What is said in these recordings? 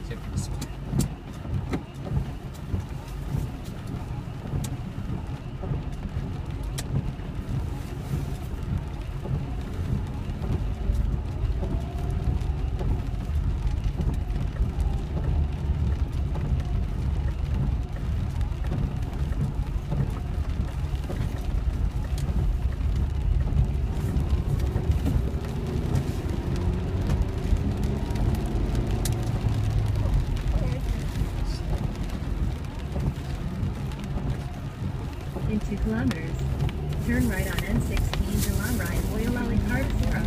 In 2 kilometers, turn right on N16 Jalan Raya Boyolali Kartasura.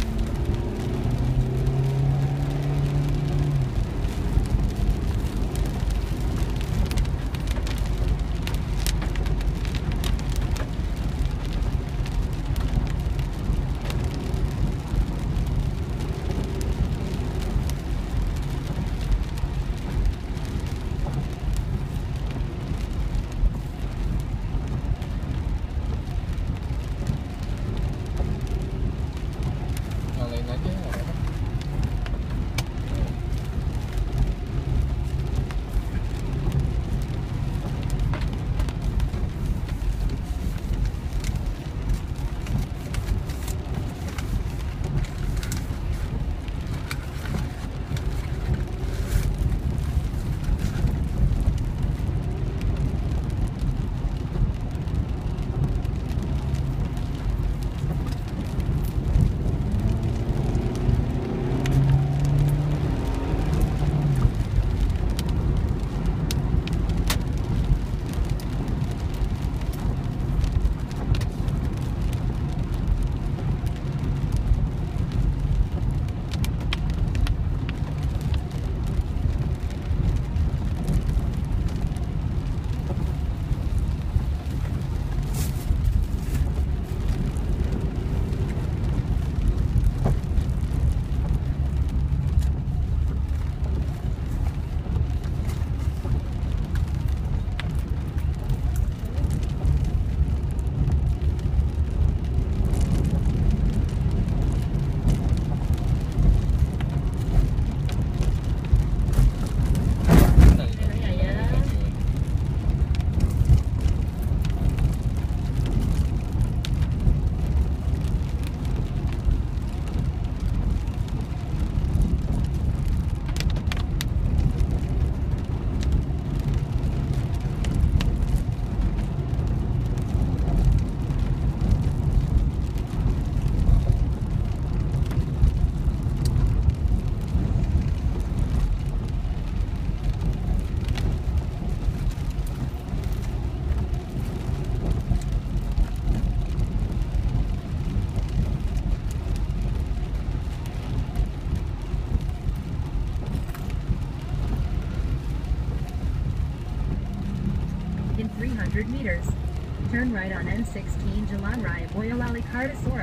In 300 meters, turn right on N16 Jalan Raya Boyolali Kartasura.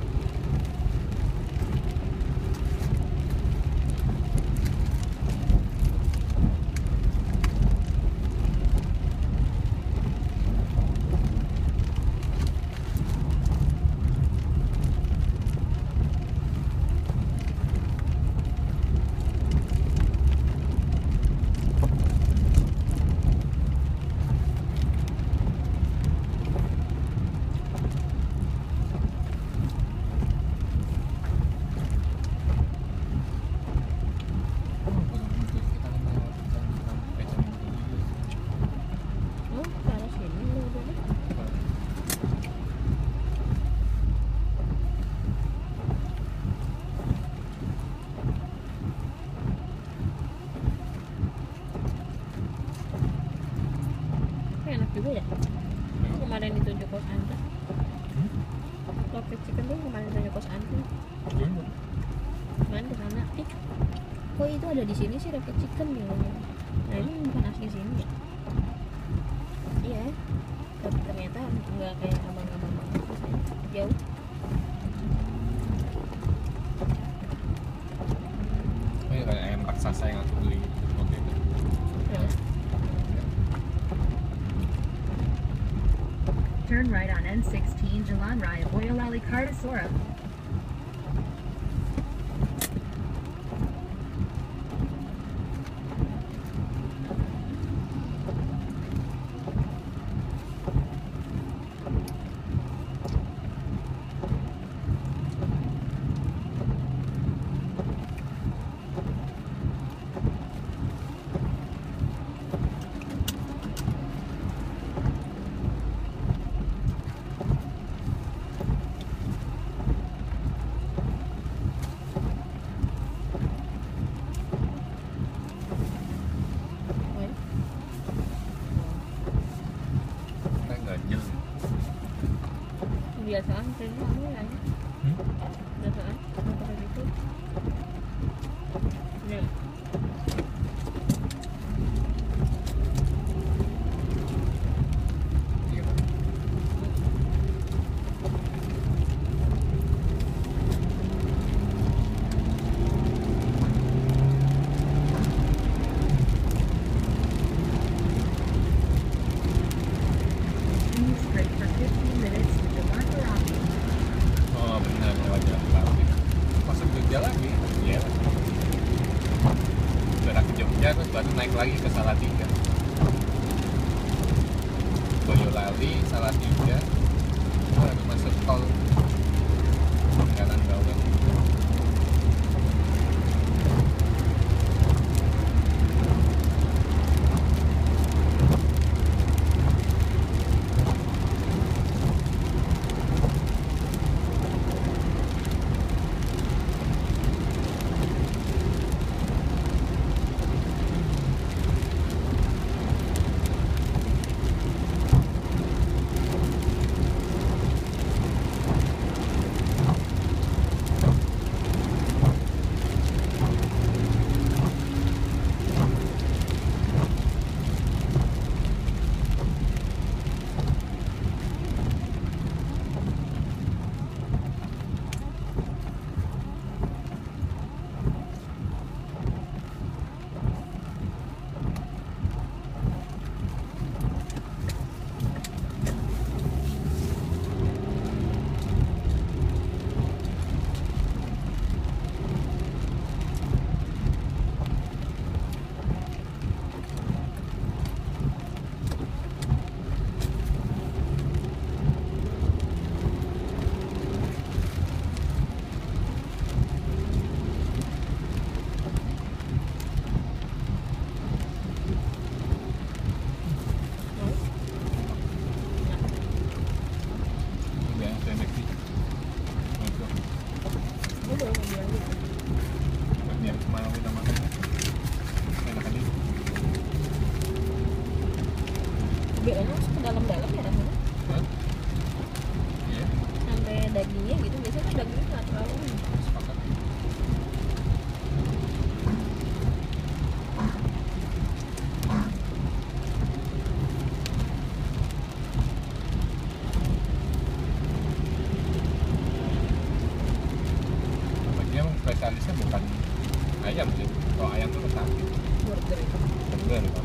Enak juga ya. Kemarin ditunjuk kos Anda. Loket chicken tuh kemarin ditunjuk kos Anda. Kemarin di sana. Kok itu ada di sini sih Rocket Chicken gitu. Nah ini bukan asli sini ya. Iya. Tapi ternyata nggak kayak abang-abang jauh. Ini kayak ayam raksasa yang aku beli waktu itu. Turn right on N16 Jalan Raya Boyolali Kartasura. biasaan sering kamu ya biasaan motor itu ya Iya. Continue straight for 15 minutes to Jalan-Merapi. Oh benar, lewat jalan Bali. Masuk Jogja lagi. Iya. Udah ke Jogja terus baru naik lagi ke Salatiga. Boyolali, Salatiga, baru masuk tol Kanan Bawang. Udah, saya naik sih. Masuk. lu baru mau bilang gitu Biar kemana kita makan. Enak aja. biasanya masuk ke dalam-dalam ya rasanya Hah? Iya, sampai dagingnya gitu biasanya kan dagingnya nggak terlalu sepakat. Dia emang spesialisnya bukan ayam sih. Kalau ayam tuh sapi. burger itu Bener kalau.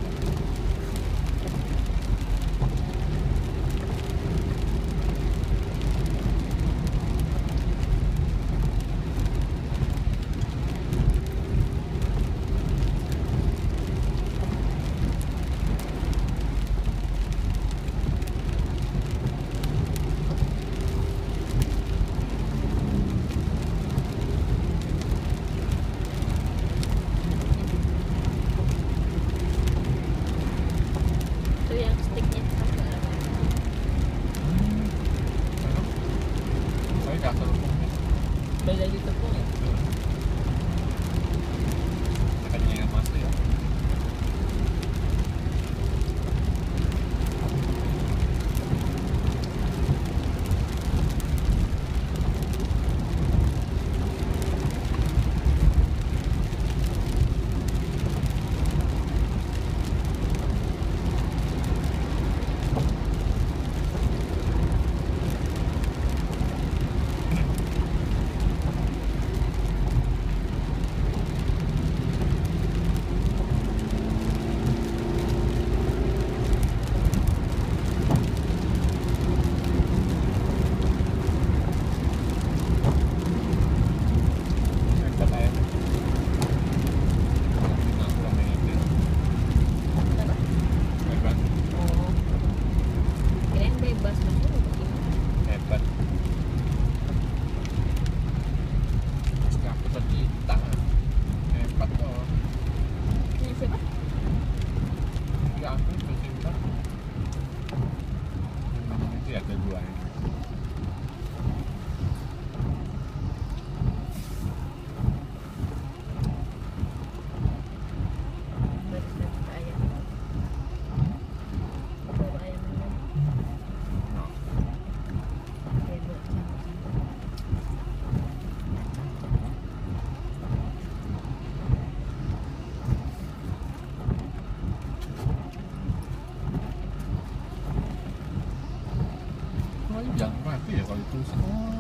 bagus. Oh,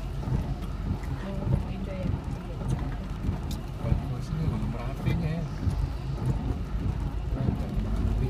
mau enjoy ya. bagus ini Gunung Merapinya ya. Gunung Merapi.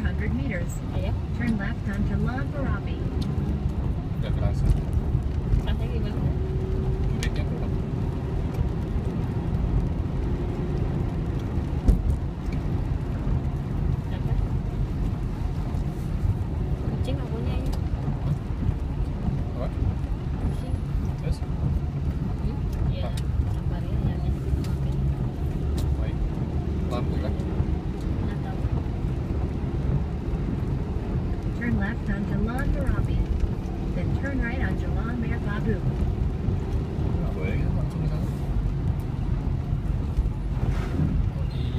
400 meters. Ayo, Turn left onto Lawn Barabi. Udah kerasa. rasanya gimana? Juriknya tetap. Apa? Kucing akunya ya. Apa? Kucing. Terus? Ya, kabarnya ya. Baik. Lampu kan? Nggak tahu. Turn left onto Lawn Barabi. Then turn right on Jalan Mer Babu. Nggak boleh kan langsung ke sana. Oh iya.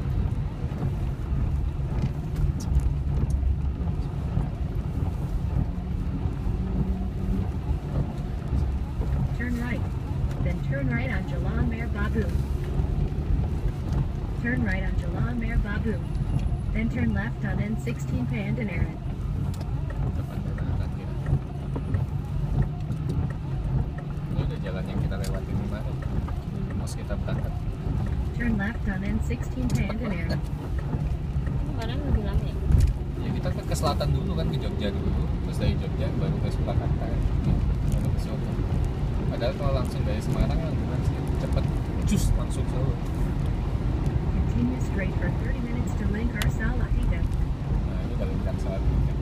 Turn right. Then turn right on Jalan Mer Babu. Turn right on Jalan Mer Babu. Then turn left on N16 Pandanaran. Depan berangkat kira. Ini udah jalan yang kita lewatin kemarin. Pas kita berangkat. Turn left on N16 Pandanaran. Kemarin lebih lama ya? Ya kita ke selatan dulu kan, ke Jogja dulu. Terus dari Jogja baru ke Surakarta. Baru ke Solo. Padahal kalau langsung dari Semarang kan bukan sih cepet, cus langsung Solo. Continue straight for 30 minutes to Lingkar Salahida. Nah ini kalau bukan salah kan.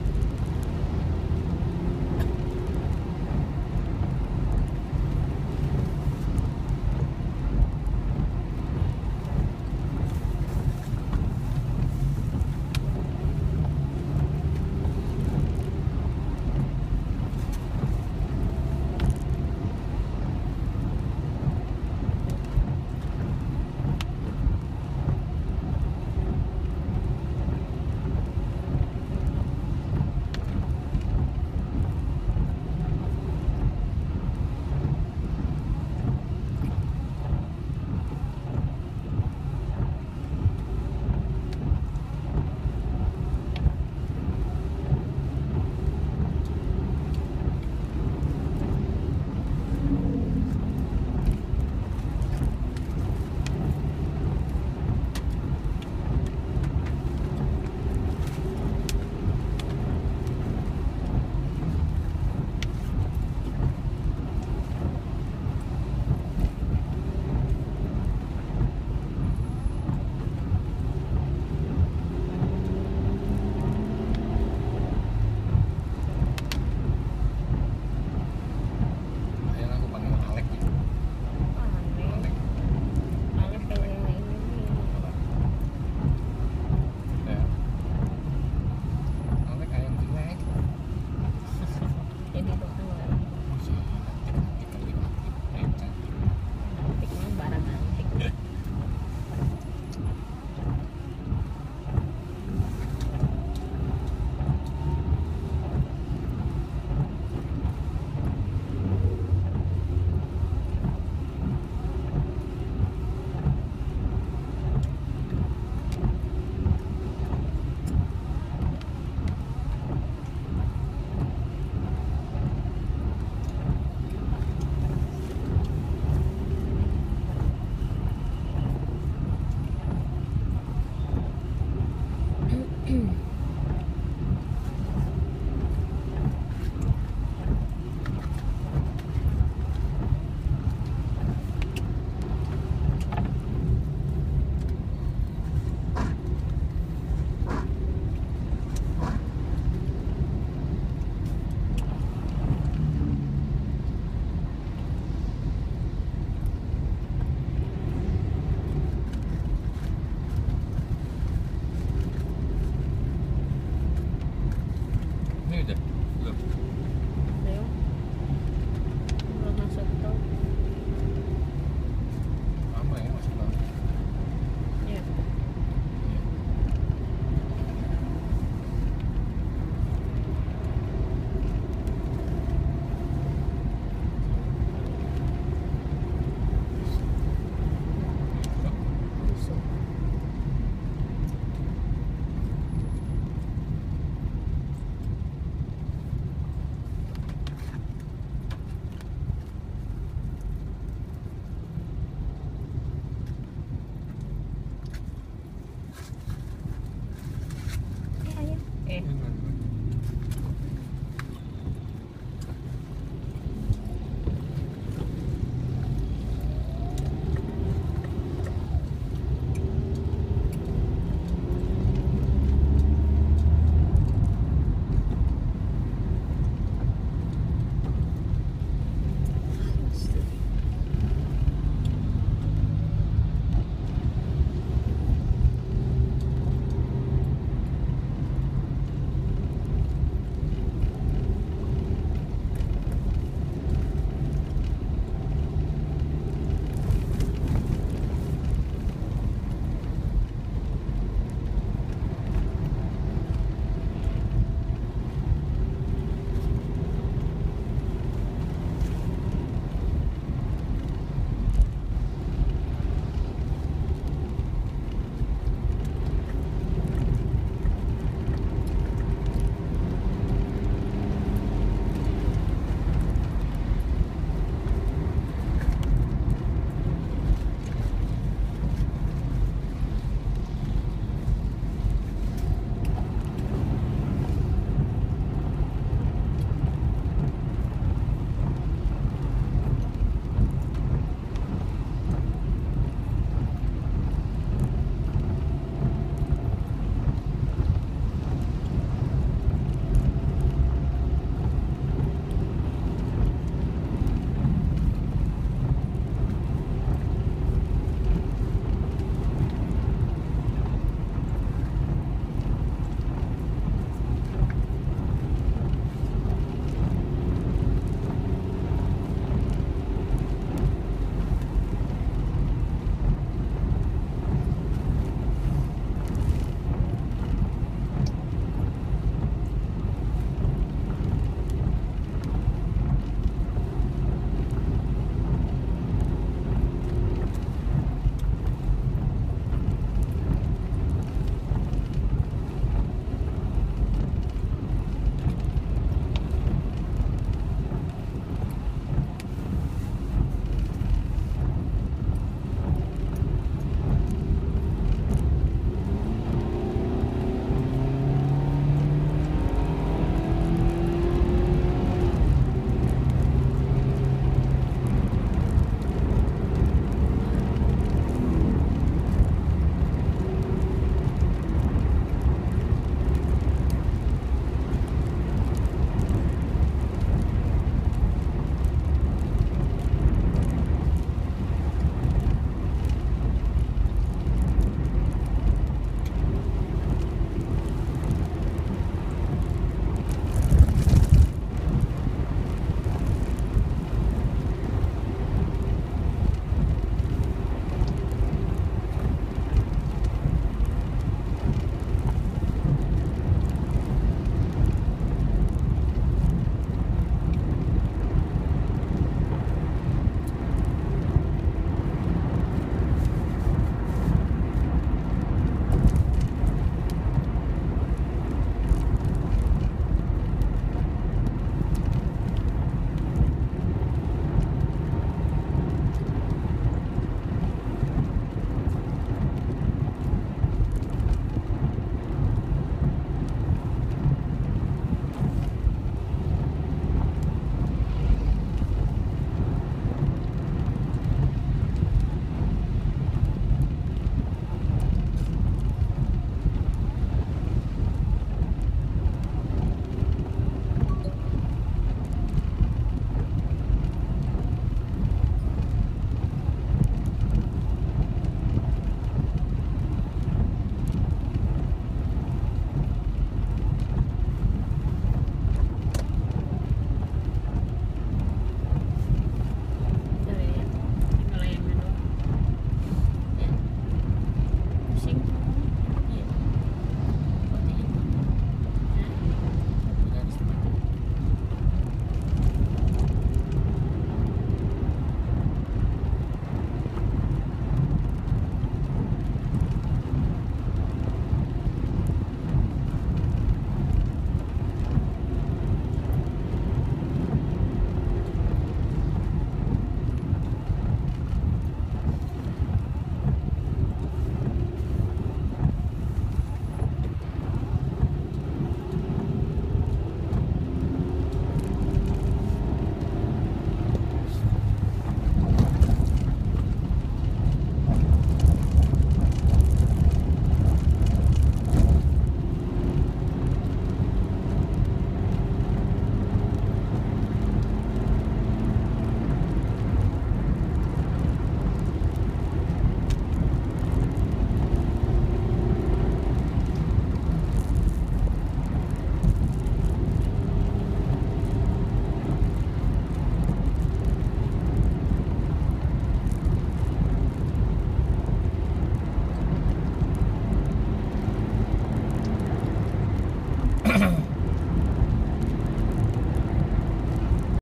Akhirnya aku panggil Alek gitu. Aneh. Alek. Aneh kayak ini. Ya. Alek ayam jelek. Jadi itu kan nggak Cantik kali. Cantik. antiknya barang antik. Ini udah belum.